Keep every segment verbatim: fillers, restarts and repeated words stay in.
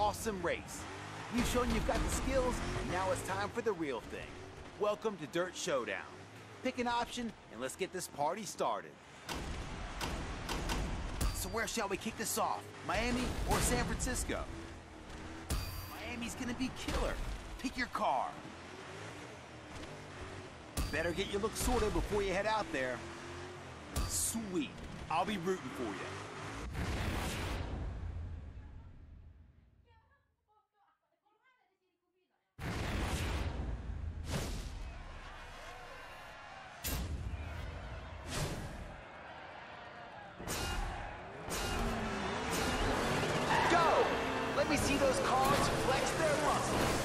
awesome race. You've shown you've got the skills, and now it's time for the real thing. Welcome to Dirt Showdown. Pick an option, and let's get this party started. So where shall we kick this off? Miami or San Francisco? Miami's gonna be killer. Pick your car. Better get your look sorted before you head out there. Sweet. I'll be rooting for you. Go! Let me see those cars flex their muscles.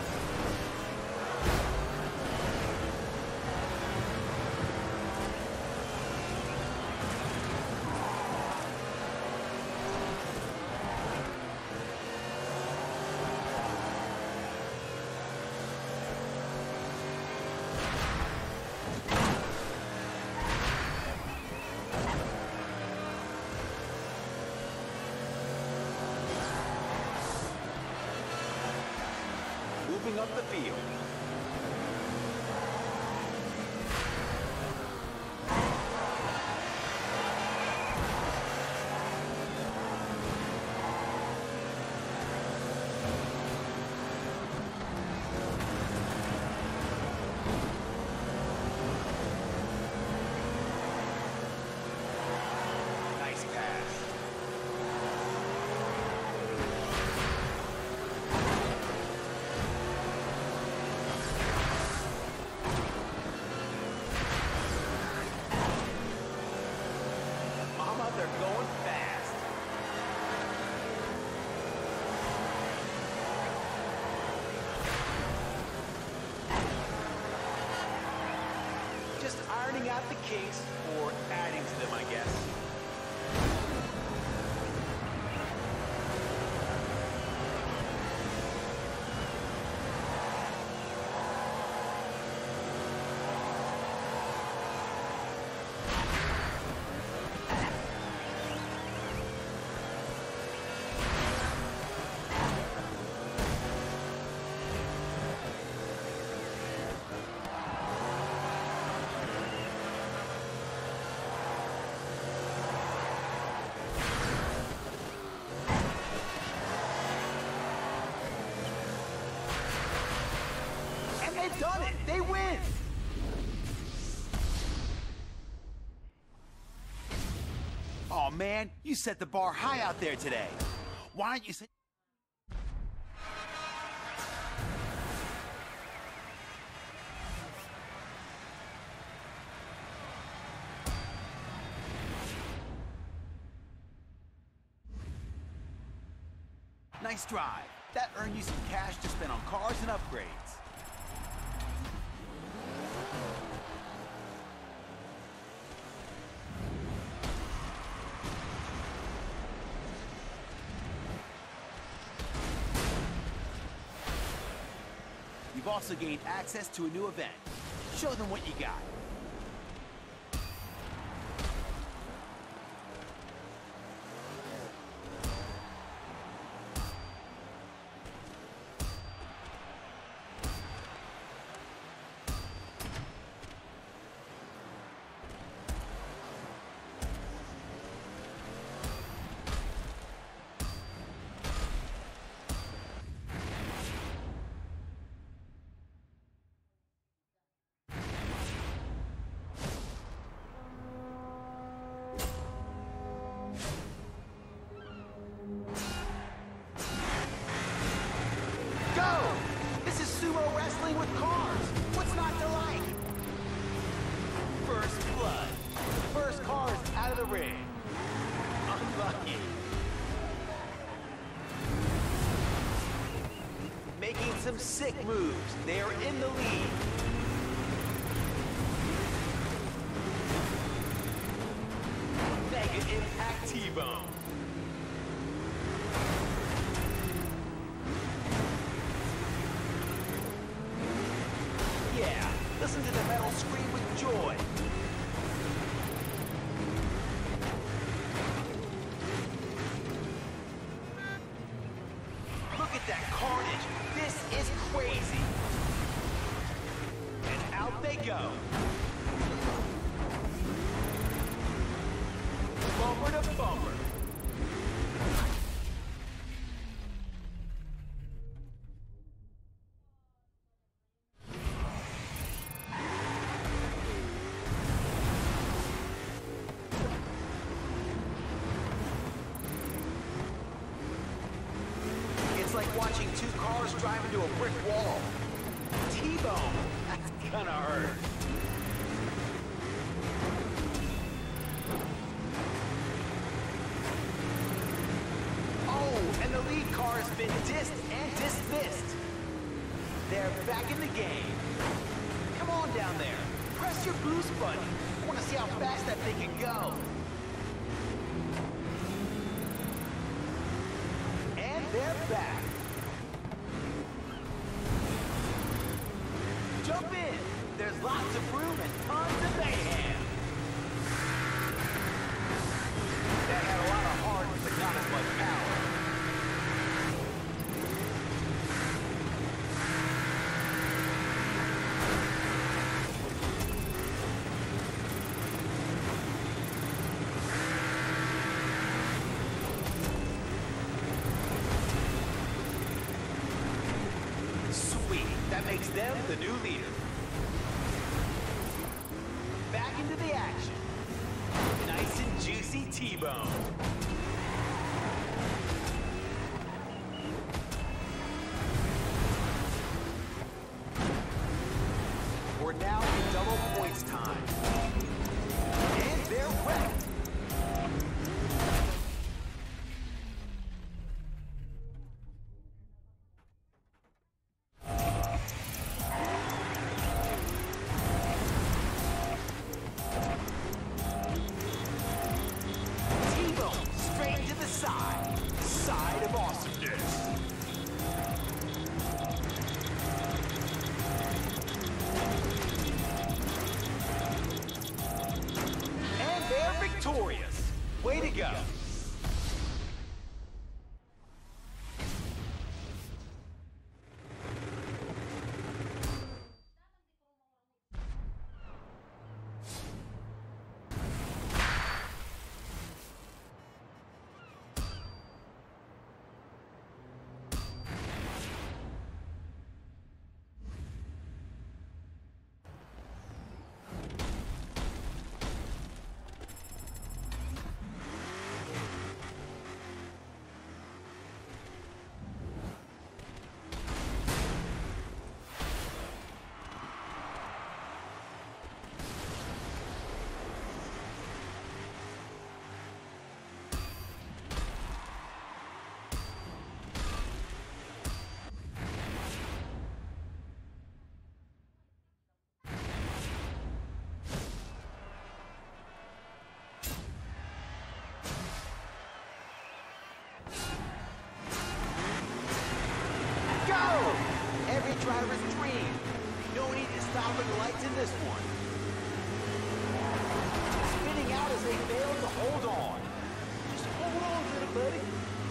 Moving up the field. Nice pass. They're going fast. Just ironing out the kinks, or adding to them, I guess. They've done it! They win! Oh man, you set the bar high out there today. Why don't you say... Nice drive. That earned you some cash to spend on cars and upgrades. You've also gained access to a new event. Show them what you got. Wrestling with cars. What's not to like? First blood. First cars out of the ring. Unlucky. Making some sick moves. They are in the lead. Mega Impact T-Bone. Yeah, listen to the metal scream with joy. that carnage. This is crazy. And out they go. Bumper to bumper. It's like watching two cars drive into a brick wall. T-bone. That's gonna hurt. Oh, and the lead car has been dissed and dismissed. They're back in the game. Come on down there. Press your boost button. I want to see how fast that thing can go. And they're back. Jump in. There's lots of room and tons of mayhem. That had a lot of heart, but not as much power. Sweet. That makes them the new leader. Back into the action. Nice and juicy T-bone. We're now in double points time. And they're wrecked. Side of awesomeness. And they're victorious. Way to go. Driver's dream. No need to stop at the lights in this one. Spinning out as they fail to hold on. Just hold on, little buddy.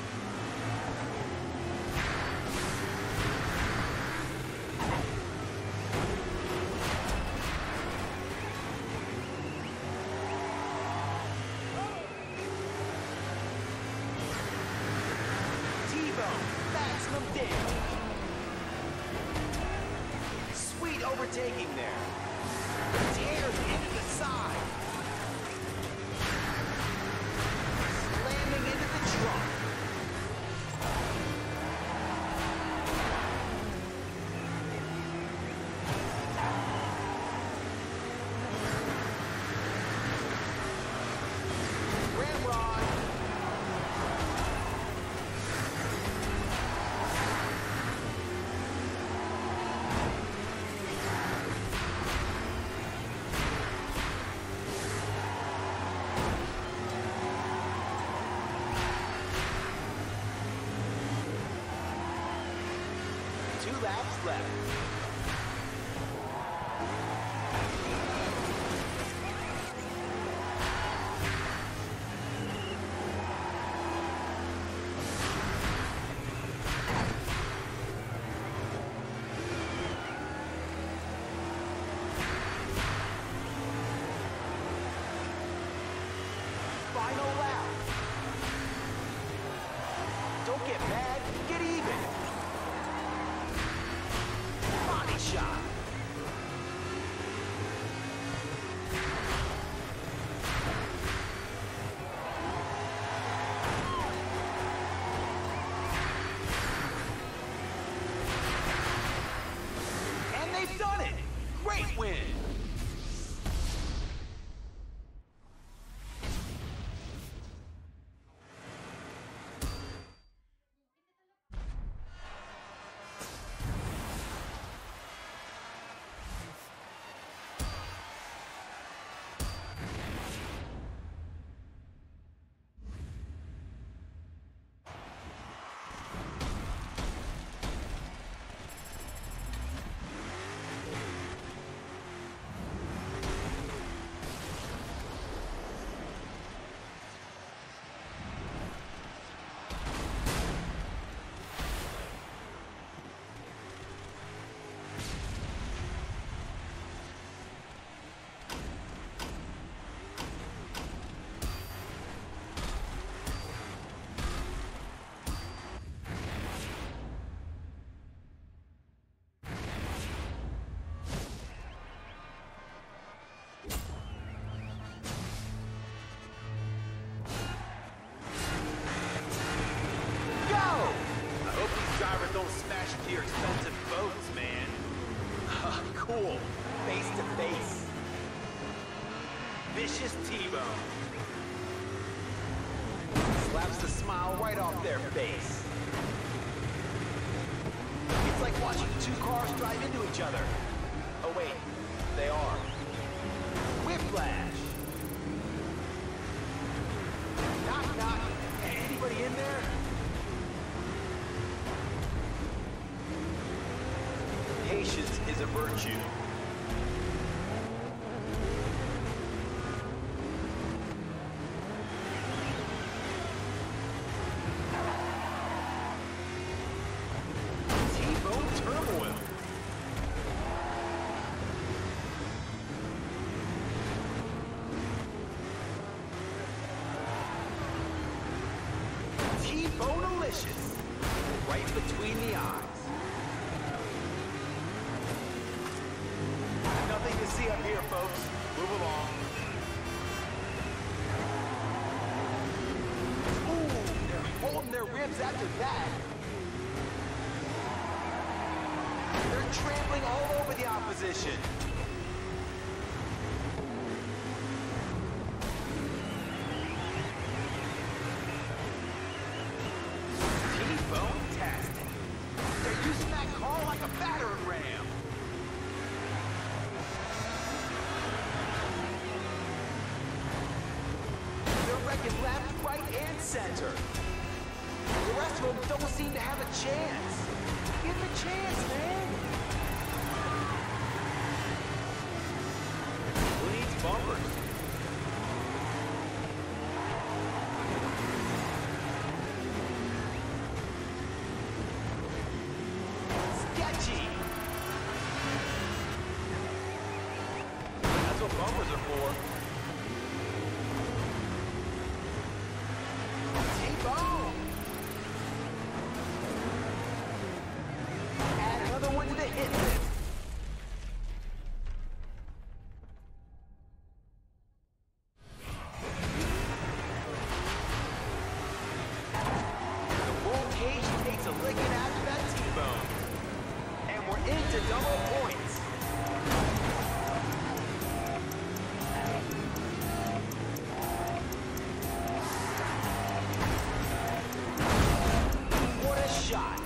T-bone, maximum damage. Overtaking there. Tears into the side. Slamming into the trunk. Ramrod. Two laps left. with your expensive boats, man. Cool. Face to face. Vicious T-Bone. Slaps the smile right off their face. It's like watching two cars drive into each other. Oh wait, they are. Whiplash. Knock, knock. Anybody in there? Patience is a virtue. T-Bone turmoil. T-Bone-alicious. Right between the eyes. Nothing to see up here, folks. Move along. Ooh, they're holding their ribs after that. They're trampling all over the opposition. T-Bone-tastic. They're using that car like a battering ram. Wrecking left, right, and center. The rest of them don't seem to have a chance. Give them a chance, man. Who needs bumpers? Sketchy. That's what bumpers are for. T-Bone! Add another one to the hit list. The roll cage takes a licking after that T-Bone. And we're into double points. Shot.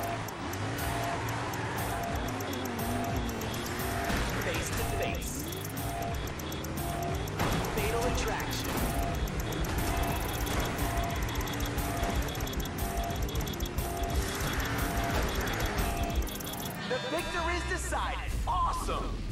Face to face. Fatal attraction. The victor is decided. Awesome.